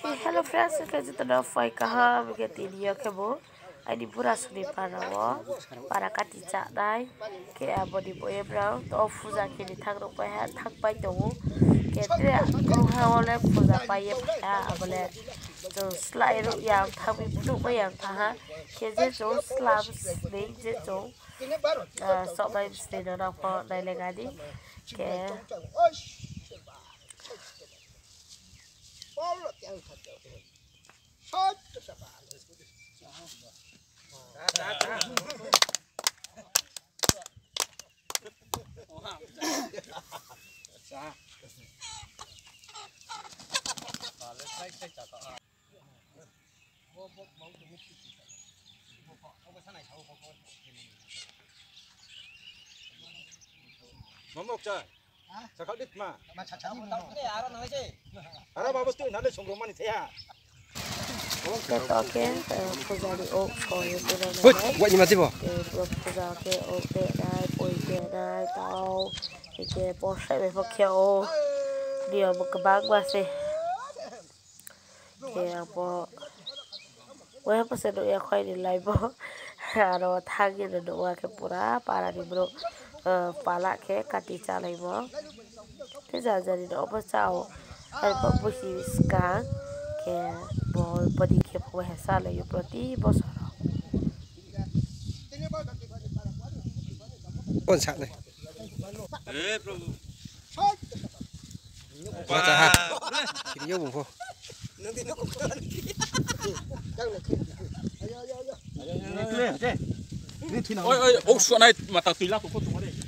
Hello friends, kita sudah fai kaha begitu dia kebo. Ini pura suni parawo, para kati cak dai. Ke abodi boye brown, to fuza kini thang rupa ya, thang pai to. Ke dia kruha wale fuza pai ya, abole. Jo slide ru yang thang bi pru pai yang tha. Ke je jo slabs ni je jo. So bai stay na po dai legadi. Ke Ngomong cah, cakap dit mah. Ada bagus tu, nanti sungguh manis ya. kita ke fuza di ok soy itu na. Buat ni masih bo. Fuza ke ok te dai, poi ke dai tau. Ke posai be pakyo. Dia berkebang masih. Ke apa? Wah apa sih doa kau ini live bo. Ada thang ini doa ke pura para di bro. Pala ke kati calai bo. Thế giờ giờ thì nó có sao hay có bố gì ska cái bố đi kia bố hay sao lại bố đi bố sao Con sạn này. Quá trời ha. Thì vô vùng phố. Ôi, ốc xuân này mà tao tùy lá của cô chúng đây.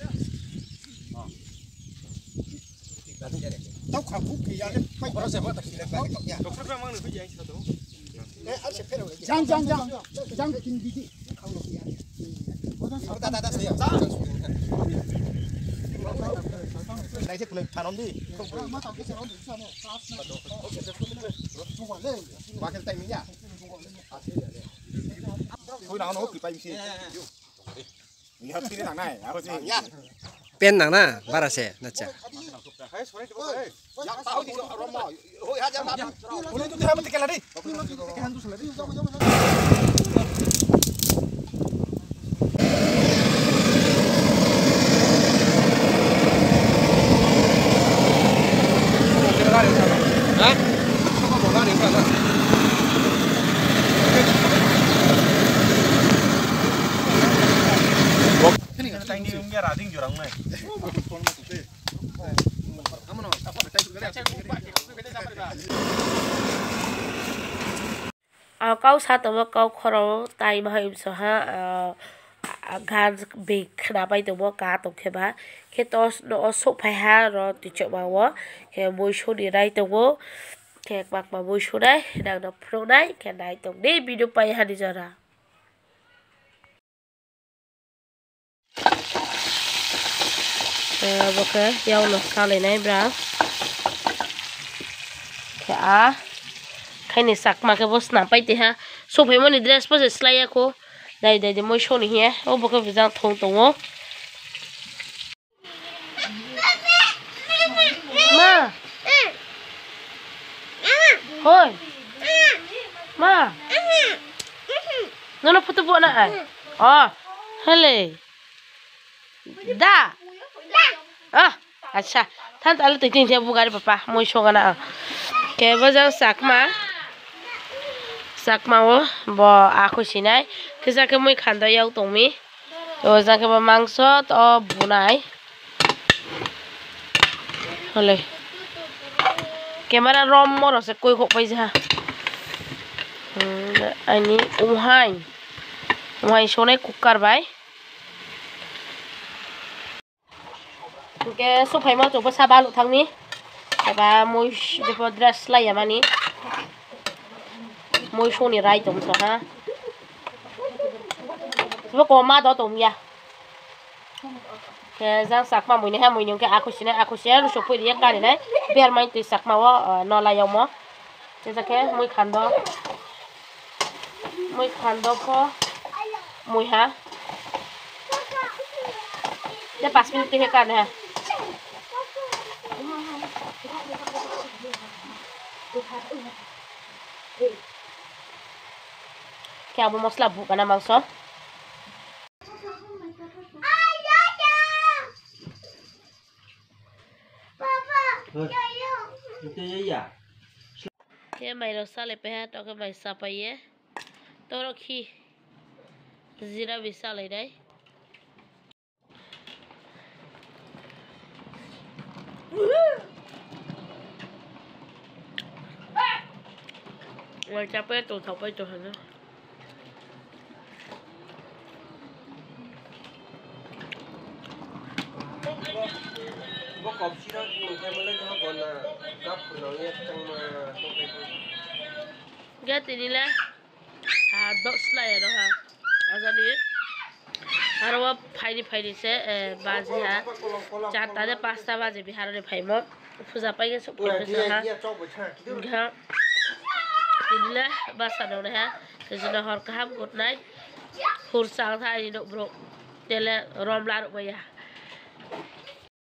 Tao khảo phúc kỳ ra đấy, phải Nó sẽ mất tao khi lại cái cọc nhà. Cọc rất là mang được cái gì anh sao đâu. Giang kinh đi đi, khảo được gì? Ta sẽ này chắc là thằng ông đi, không phải. Ba cái tay mình nhá. Thôi nào nó cứ bay đi. Mình học cái thằng này, học gì nhá. Pen nang na, bara se, na cha. Tahu di Romo, hoi aja mana? Boleh tu dia mesti kelari. Hantu selari. Hah? Kau bawa ni mana? Ini kan tadi dia rading jurang này. kau satu mau kau korang tai mahim soha gan big kenapa itu mau katung keba kita no sok payah ro tujuh bawa ke musuh di rai tu mau ke mak musuh rai dan no pro rai ke rai tu ni video payah di jara. Okay, yang lo kali ni bra. Ke Cái này sạc mà cái boss nằm bay thì ha, số phải mua dress boss slide cô, đây đây để mua show này nhé, ô bố cái việc rằng thông tổng ô, ma, thôi, ma, nó photo bộ này, hello, da, अच्छा,ท่านอะไรติดจริงใช่บุกอะไรป้าไม่ชงกันนะแกว่าจะสักมาวบ่aku sini kita kemui khanda yau tongmi to jang ke mangso to bunai hole camera rom moro se koi khok pai ja ani umhai sonai cooker bai ke so phai ma to pa sa ba lu thang ni ba moi de dress lai ya mani môi số này rai tổng số ha, số có má đó tổng ya, cái giang sạc mà mùi này ha mùi những cái aku xí lúc chụp đi cái này, bây giờ tôi sạc mà wa nó là giống mà, thế là cái mùi khăn đó có mùi ha, để 5 minute hết cái này ha. Kayak mau mosla bukan mangso. Cái mày nó sao lại phải cho cái mày sao phải vậy? Tôi nó khi gì đó vì sao lại đấy? Ngoài chắp cái tủ thọc cái tủ hình đó. bố cọp xí đó mình thêm lên cho còn là gấp nó nhét trong cái Cái gì đi lên? À, đốt slide đó ha. À, giờ đi. Haro फाइदी से बाजे हा 4टा से 5टा बाजे बिहार रे फाइमो फुजा पाइगे सब फुजा हा घा दिले बासा दो हा जनो हर काम गुड नाइट हुर सांग था नि दो ब्रो तेले रोमला रो बया